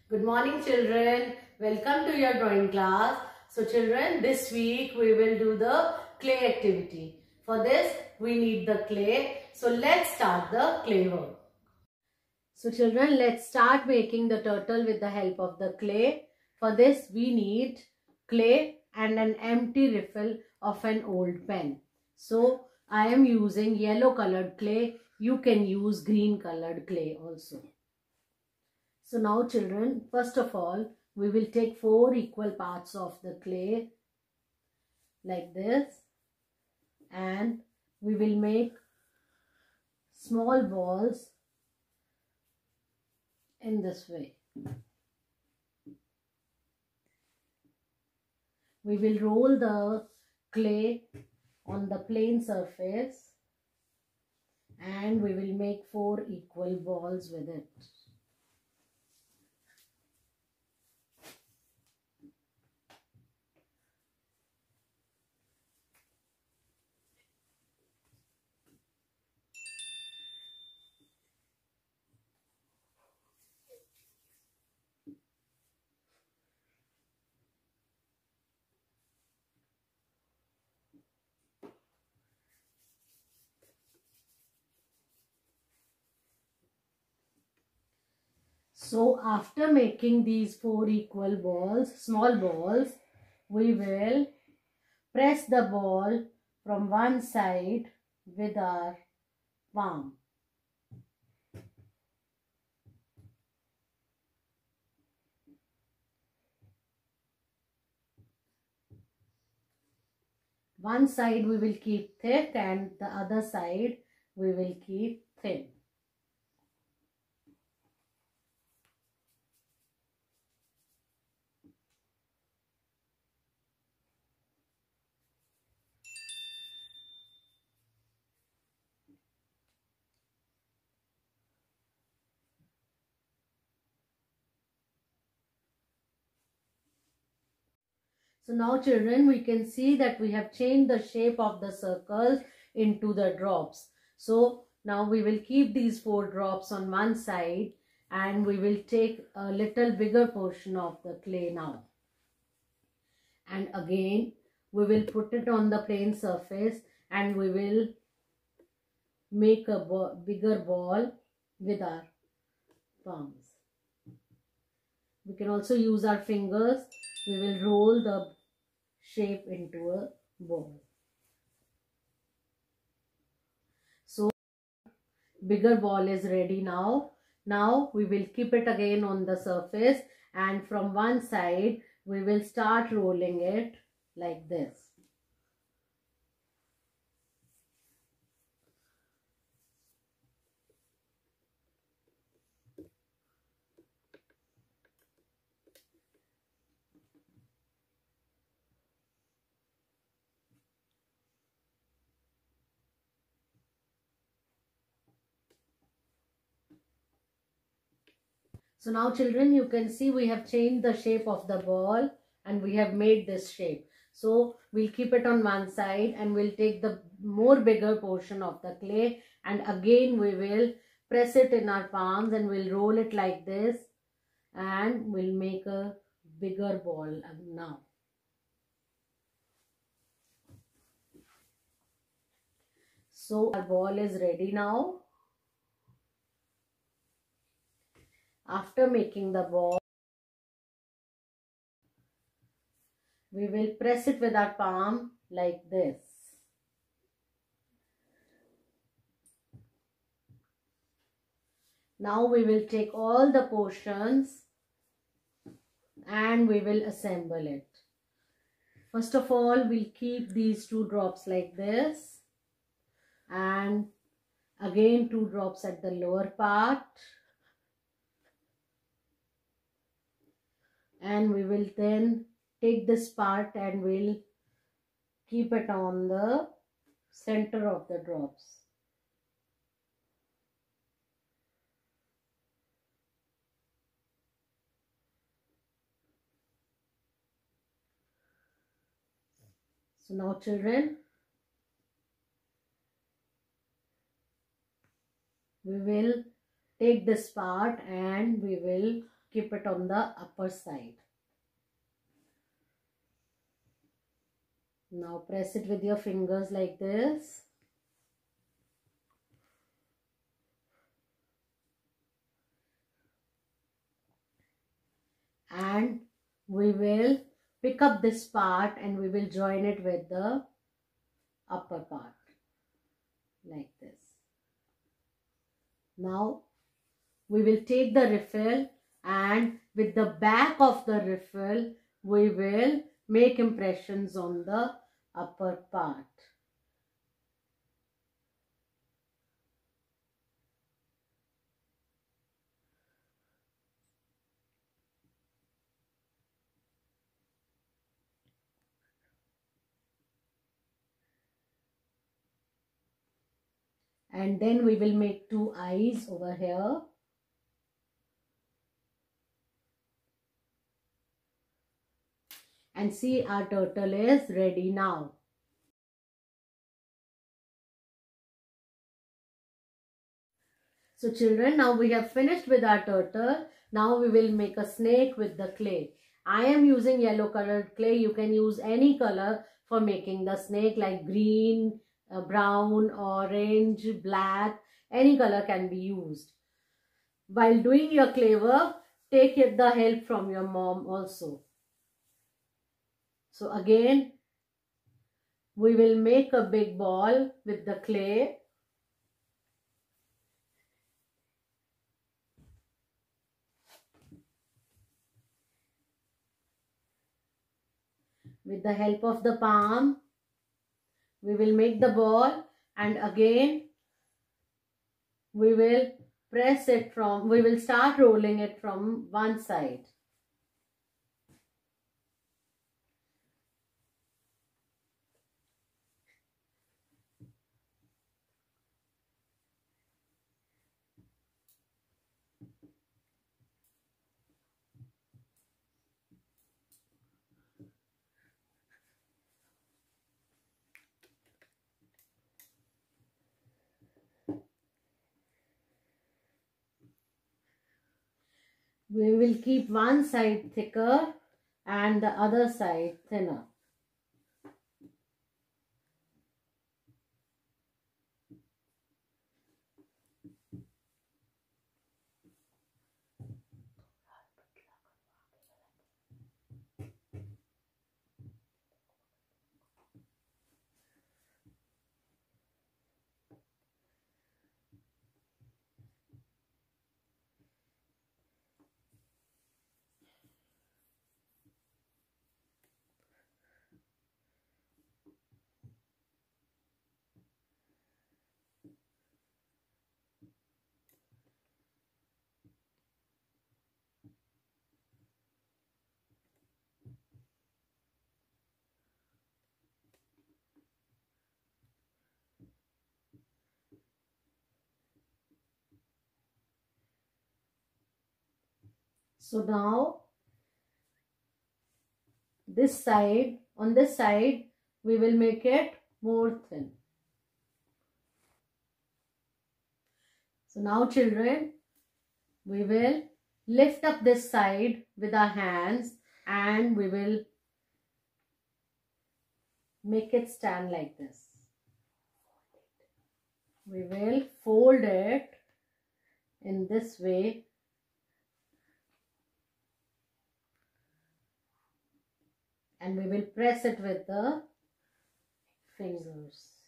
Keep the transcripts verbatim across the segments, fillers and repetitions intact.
Good morning, children. Welcome to your drawing class. So children, this week we will do the clay activity. For this, we need the clay. So let's start the clay work. So children, let's start making the turtle with the help of the clay. For this, we need clay and an empty refill of an old pen. So I am using yellow colored clay. You can use green colored clay also. So now children, first of all, we will take four equal parts of the clay like this, and we will make small balls in this way. We will roll the clay on the plain surface and we will make four equal balls with it. So after making these four equal balls, small balls, we will press the ball from one side with our palm. One side we will keep thick and the other side we will keep thin. So now children, we can see that we have changed the shape of the circles into the drops. So now we will keep these four drops on one side and we will take a little bigger portion of the clay now. And again, we will put it on the plain surface and we will make a ball, bigger ball with our palms. We can also use our fingers. We will roll the shape into a ball. So bigger ball is ready now. Now we will keep it again on the surface and from one side we will start rolling it like this. So now children, you can see we have changed the shape of the ball and we have made this shape. So we'll keep it on one side and we'll take the more bigger portion of the clay and again we will press it in our palms and we'll roll it like this and we'll make a bigger ball now. So our ball is ready now. After making the ball, we will press it with our palm like this. Now we will take all the portions and we will assemble it. First of all, we'll keep these two drops like this and again two drops at the lower part. And we will then take this part and we'll keep it on the center of the drops. So now children, we will take this part and we will keep it on the upper side. Now press it with your fingers like this. And we will pick up this part and we will join it with the upper part like this. Now we will take the riffle and with the back of the riffle we will make impressions on the upper part. And then we will make two eyes over here. And see, our turtle is ready now. So children, now we have finished with our turtle. Now we will make a snake with the clay. I am using yellow colored clay. You can use any color for making the snake, like green, uh, brown, orange, black. Any color can be used. While doing your clay work, take the help from your mom also. So again, we will make a big ball with the clay. With the help of the palm, we will make the ball, and again we will press it from, we will start rolling it from one side. We will keep one side thicker and the other side thinner. So now this side, on this side, we will make it more thin. So now children, we will lift up this side with our hands and we will make it stand like this. We will fold it in this way. And we will press it with the fingers.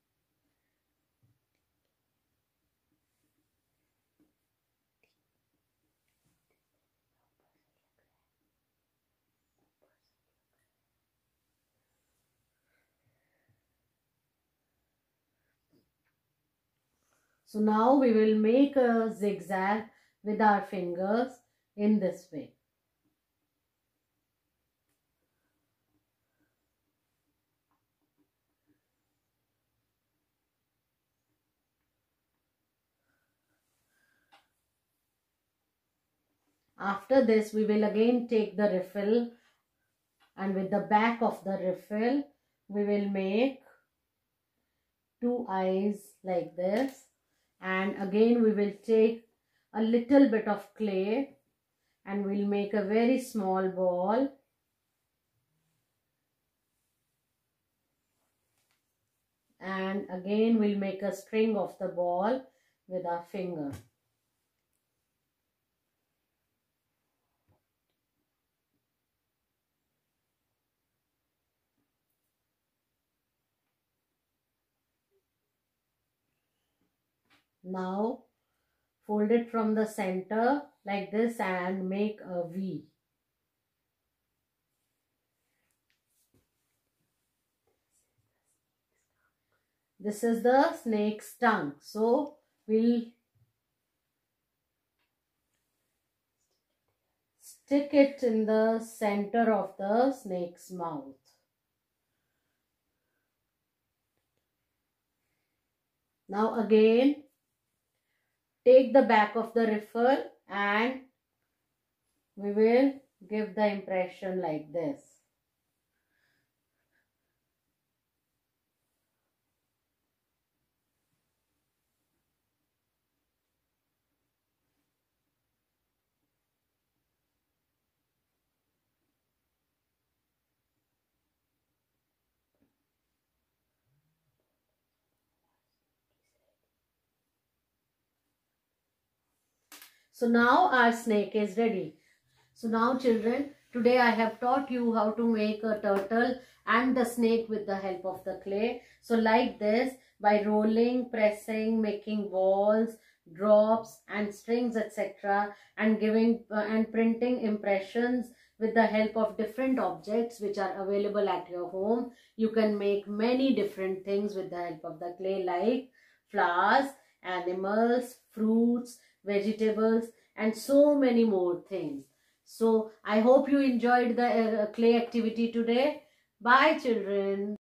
So now we will make a zigzag with our fingers in this way. After this, we will again take the riffle and with the back of the riffle, we will make two eyes like this. And again, we will take a little bit of clay and we'll make a very small ball. And again we'll make a string of the ball with our finger. Now fold it from the center like this and make a V. This is the snake's tongue. So we'll stick it in the center of the snake's mouth. Now again, take the back of the riffle and we will give the impression like this. So now our snake is ready. So now children, today I have taught you how to make a turtle and the snake with the help of the clay. So like this, by rolling, pressing, making balls, drops and strings, et cetera, and giving uh, and printing impressions with the help of different objects which are available at your home, you can make many different things with the help of the clay, like flowers, animals, fruits, vegetables, and so many more things. So I hope you enjoyed the uh, clay activity today. Bye children.